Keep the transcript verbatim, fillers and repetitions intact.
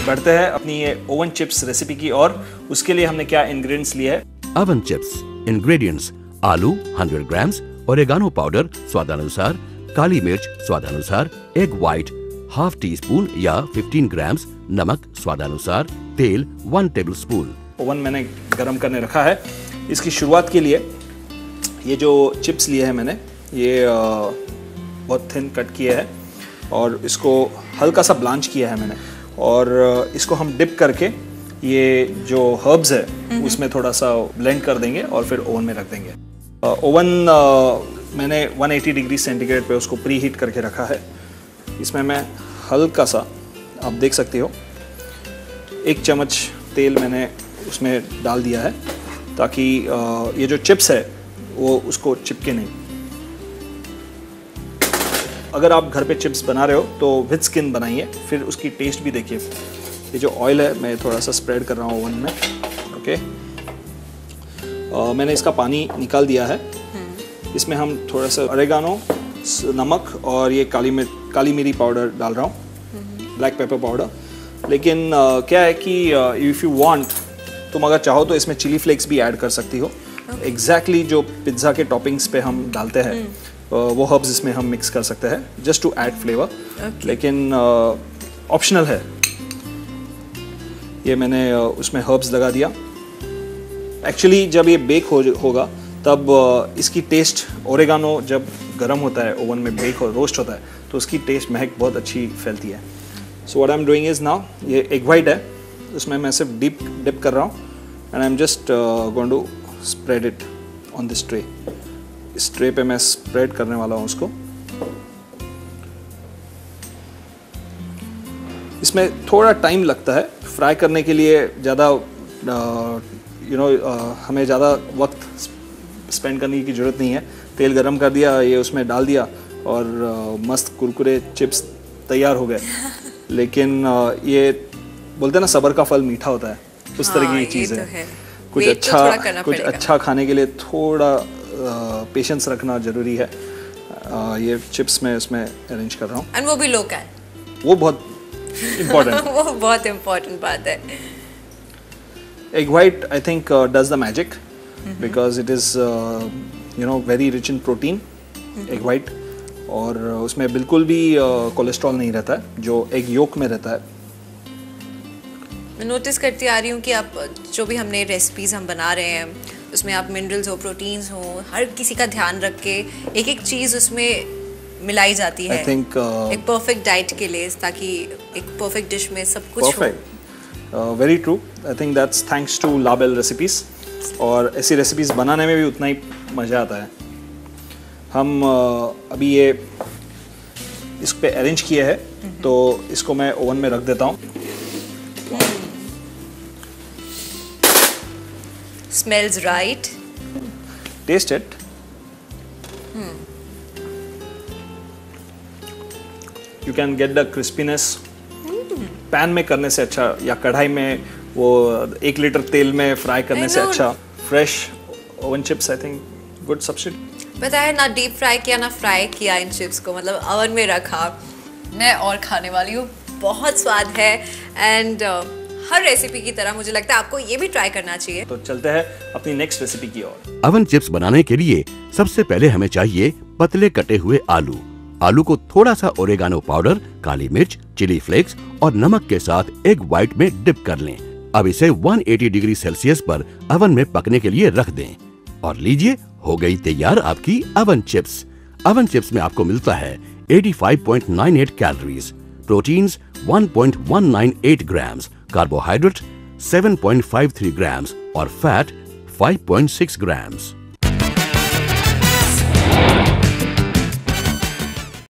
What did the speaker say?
बढ़ते हैं अपनी ये ओवन चिप्स रेसिपी की और उसके लिए हमने क्या इंग्रेडिएंट्स लिए है। ओवन चिप्स इंग्रेडिएंट्स: आलू हंड्रेड ग्राम्स, ओरेगानो पाउडर स्वादानुसार, काली मिर्च स्वादानुसार, egg white half teaspoon या फिफ्टीन ग्राम्स, नमक स्वादानुसार, तेल वन टेबल स्पून। ओवन मैंने गरम करने रखा है। इसकी शुरुआत के लिए ये जो चिप्स लिए हैं मैंने, ये बहुत थिन कट किए हैं और इसको हल्का सा ब्लांच किया है मैंने, और इसको हम डिप करके ये जो हर्ब्स है उसमें थोड़ा सा ब्लेंड कर देंगे और फिर ओवन में रख देंगे। ओवन मैंने वन एटी डिग्री सेंटीग्रेड पे उसको प्री हीट करके रखा है। इसमें मैं हल्का सा, आप देख सकते हो, एक चम्मच तेल मैंने उसमें डाल दिया है ताकि ये जो चिप्स है वो उसको चिपके नहीं। अगर आप घर पे चिप्स बना रहे हो तो विद स्किन बनाइए, फिर उसकी टेस्ट भी देखिए। ये जो ऑयल है मैं थोड़ा सा स्प्रेड कर रहा हूँ ओवन में। ओके, आ, मैंने इसका पानी निकाल दिया है। इसमें हम थोड़ा सा ओरेगानो, नमक और ये काली मिर्च काली मिरी पाउडर डाल रहा हूँ, ब्लैक पेपर पाउडर। लेकिन आ, क्या है कि इफ़ यू वांट, तुम अगर चाहो तो इसमें चिली फ्लेक्स भी ऐड कर सकती हो। एग्जैक्टली exactly जो पिज्ज़ा के टॉपिंग्स पे हम डालते हैं वो हर्ब्स इसमें हम मिक्स कर सकते हैं जस्ट टू ऐड फ्लेवर, लेकिन ऑप्शनल uh, है। ये मैंने uh, उसमें हर्ब्स लगा दिया। एक्चुअली जब ये बेक हो होगा तब uh, इसकी टेस्ट, ओरेगानो जब गर्म होता है ओवन में बेक हो रोस्ट होता है तो उसकी टेस्ट महक बहुत अच्छी फैलती है। So what I am doing is now, ये एग वाइट है, उसमें मैं सिर्फ डिप डिप कर रहा हूँ and I am just going to spread it on this tray. इस ट्रे पे मैं स्प्रेड करने वाला हूँ उसको। इसमें थोड़ा टाइम लगता है फ्राई करने के लिए, ज़्यादा यू नो हमें ज़्यादा वक्त स्पेंड करने की ज़रूरत नहीं है। तेल गरम कर दिया, ये उसमें डाल दिया और uh, मस्त कुरकुरे चिप्स तैयार हो गए। लेकिन uh, ये बोलते हैं ना, सब्र का फल मीठा होता है, उस तरह की चीज़ है। है कुछ Wait अच्छा तो कुछ अच्छा खाने के लिए थोड़ा पेशेंस uh, रखना जरूरी है। uh, ये चिप्स मैं इसमें अरेंज कर रहा हूँ, एंड वो भी लो कैन, वो बहुत इम्पोर्टेंट वो बहुत इम्पोर्टेंट बात है। Egg white I think does the magic because it is you know very rich in protein, egg white, और उसमें बिल्कुल भी कोलेस्ट्रॉल uh, नहीं रहता है जो एग योक में रहता है। मैं नोटिस करती आ रही हूँ कि आप जो भी हमने रेसिपीज़ हम बना रहे हैं उसमें आप मिनरल्स हो, प्रोटीन्स हो, हर किसी का ध्यान रख के एक एक चीज़ उसमें मिलाई जाती है। I think, uh, एक परफेक्ट डाइट के लिए, ताकि एक परफेक्ट डिश में सब कुछ perfect. हो। Very true, I think that's thanks to लाबेल रेसिपीज़, और ऐसी रेसिपीज़ बनाने में भी उतना ही मज़ा आता है। हम uh, अभी ये इस पे अरेंज किए हैं तो इसको मैं ओवन में रख देता हूँ। Smells right. Taste it. Hmm. You can get the crispiness. Hmm. Pan में करने से अच्छा, या कढ़ाई में वो एक लीटर तेल में फ्राई करने से अच्छा, fresh oven chips I think good substitute. पता है ना, डीप फ्राई किया ना फ्राई किया इन चिप्स को, मतलब ओवन में रखा, मैं और खाने वाली हूँ। बहुत स्वाद है एंड uh, हर रेसिपी की तरह मुझे लगता है आपको ये भी ट्राई करना चाहिए। तो चलते हैं अपनी नेक्स्ट रेसिपी की ओर। ओवन चिप्स बनाने के लिए सबसे पहले हमें चाहिए पतले कटे हुए आलू। आलू को थोड़ा सा ओरेगानो पाउडर, काली मिर्च, चिली फ्लेक्स और नमक के साथ एग व्हाइट में डिप कर लें। अब इसे एक सौ अस्सी डिग्री सेल्सियस पर ओवन में पकने के लिए रख दें और लीजिए, हो गई तैयार आपकी ओवन चिप्स। ओवन चिप्स में आपको मिलता है पचासी पॉइंट नौ आठ कैलोरीज, प्रोटीन्स एक पॉइंट एक नौ आठ ग्राम्स, कार्बोहाइड्रेट सात पॉइंट पाँच तीन ग्राम्स और फैट पाँच पॉइंट छह ग्राम्स।